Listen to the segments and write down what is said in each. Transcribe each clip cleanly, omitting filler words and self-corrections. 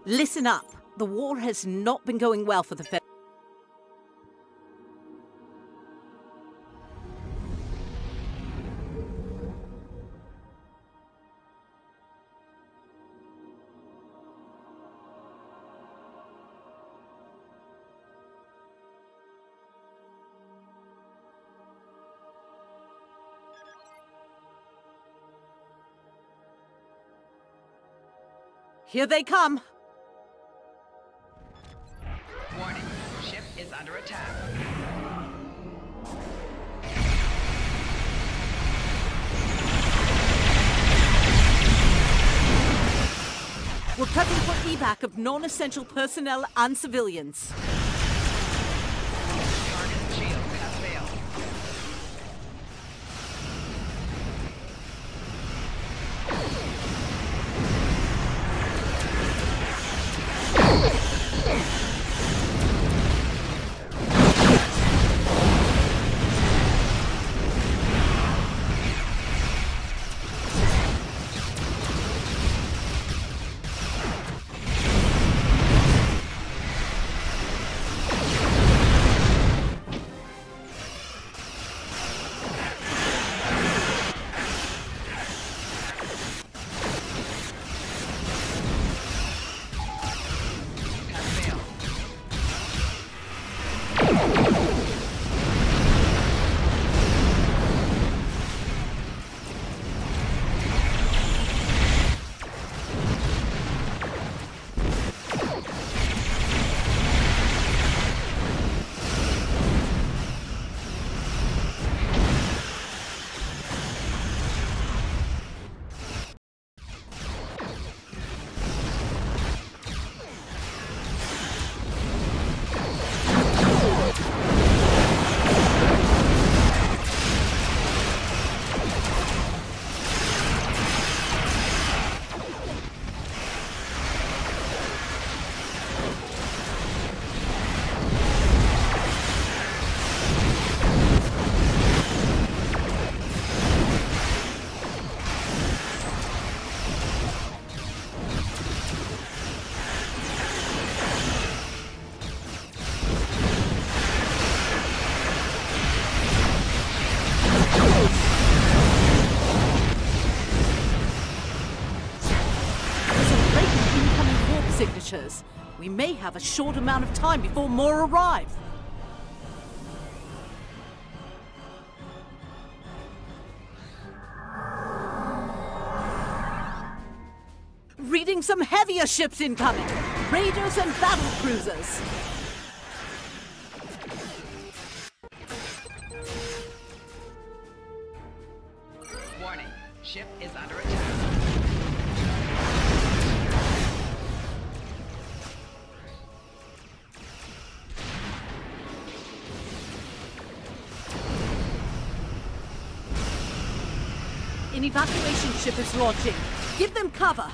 Listen up. The war has not been going well for the Fed. Here they come. Warning, ship is under attack. We're prepping for evac of non-essential personnel and civilians. Target shield has failed. Signatures. We may have a short amount of time before more arrive. Reading some heavier ships incoming. Raiders and battle cruisers. Warning, ship is under attack. An evacuation ship is launching. Give them cover.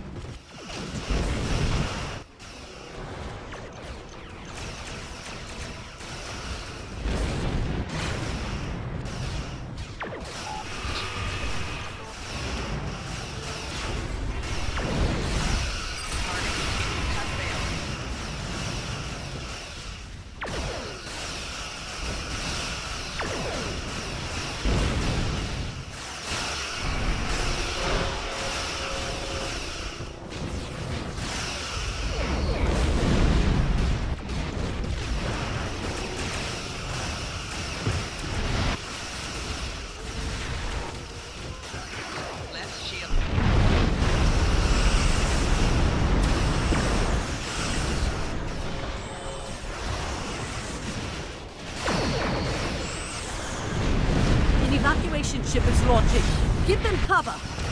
Evacuation ship is launching. Give them cover.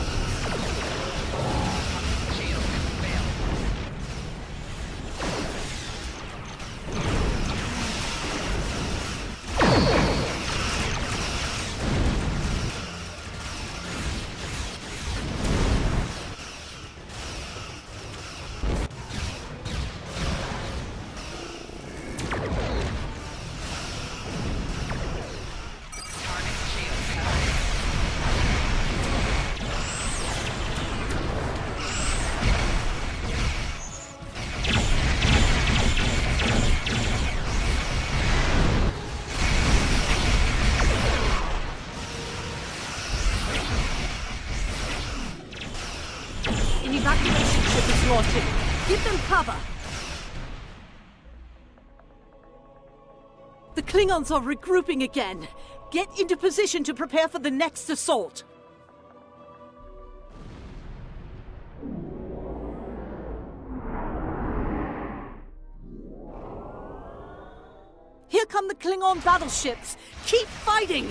Shield has failed. Target shield has failed. cover! The Klingons are regrouping again. Get into position to prepare for the next assault. Here come the Klingon battleships. Keep fighting!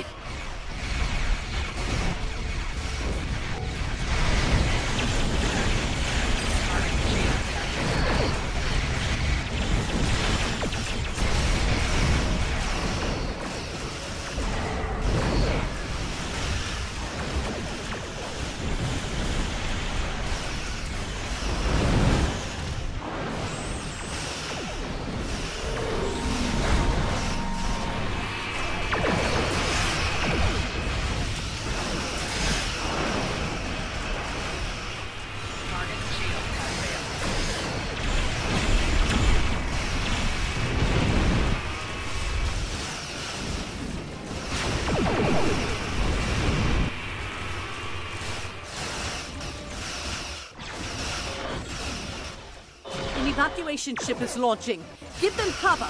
Evacuation ship is launching. Give them cover.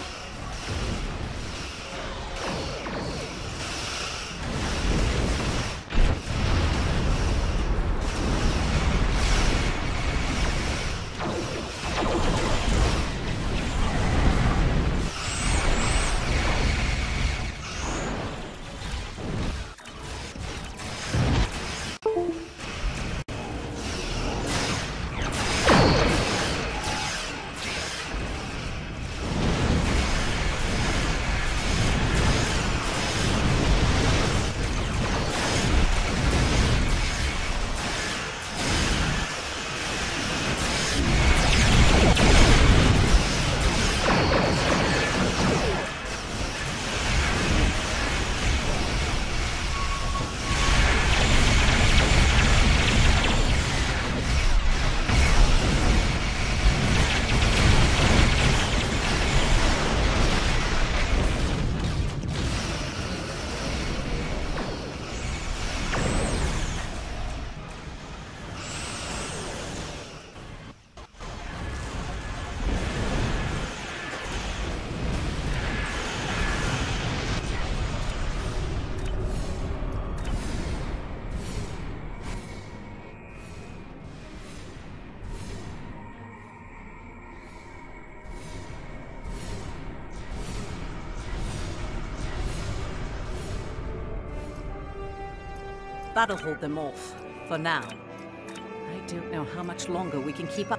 That'll hold them off, for now. I don't know how much longer we can keep up.